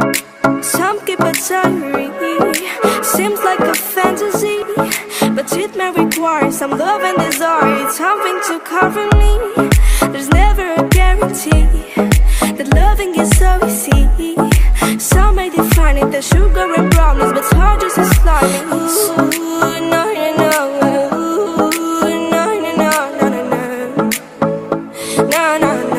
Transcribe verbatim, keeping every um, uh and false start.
Some keep it diary, seems like a fantasy, but it may require some love and desire. It's something to cover me. There's never a guarantee that loving is so easy. Some may define it as sugar and brownies, but hard just as slimy. Ooh, no, no, no. Ooh, no, no, no, no, no, no. No, no, no.